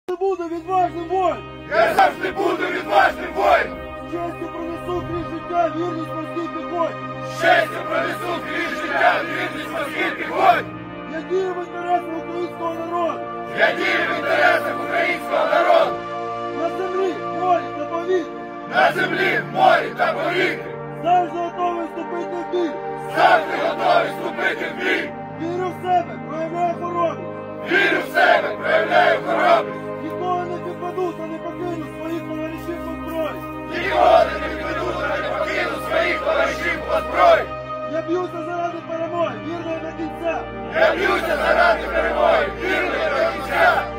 Буду відважним воїном! Я завжди буду відважним воїном! З честю пронесу крізь життя вірність морській піхоті! З честю пронесу крізь життя вірність морській піхоті! Я дію в інтересах українського народу! Я дію в інтересах українського народу! На землі, в морі та повітрі! На землі, в морі та повітрі! Завжди готовий вступити в бій! Завжди готовий вступити в бій! Вірю в себе, проявляю хоробрість! Вірю в себе, проявляю хоробрість! Ніколи не підпаду та не покину своїх товаришів по зброї! Ніколи не підведу та не покину своїх товаришів по зброї! Я б'юся заради перемоги, вірної до кінця! Я б'юся заради перемоги, вірної до кінця!